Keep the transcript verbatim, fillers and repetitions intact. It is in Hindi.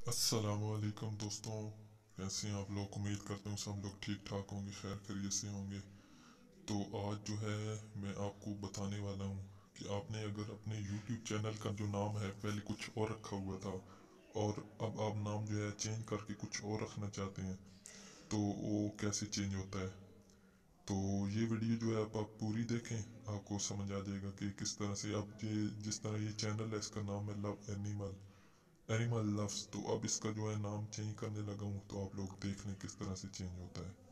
अस्सलामुअलैकुम दोस्तों। कैसे हैं आप लोग? उम्मीद करता हूँ सब लोग ठीक ठाक होंगे, खैर खैरियत से होंगे। तो आज जो है मैं आपको बताने वाला हूँ कि आपने अगर अपने यूट्यूब चैनल का जो नाम है पहले कुछ और रखा हुआ था और अब आप नाम जो है चेंज करके कुछ और रखना चाहते हैं, तो वो कैसे चेंज होता है। तो ये वीडियो जो है आप, आप पूरी देखें, आपको समझ आ जाएगा कि किस तरह से अब ये जिस तरह ये चैनल है इसका नाम है लव एनिमल एनिमल लव्स। तो अब इसका जो है नाम चेंज करने लगा हूँ, तो आप लोग देख लें किस तरह से चेंज होता है।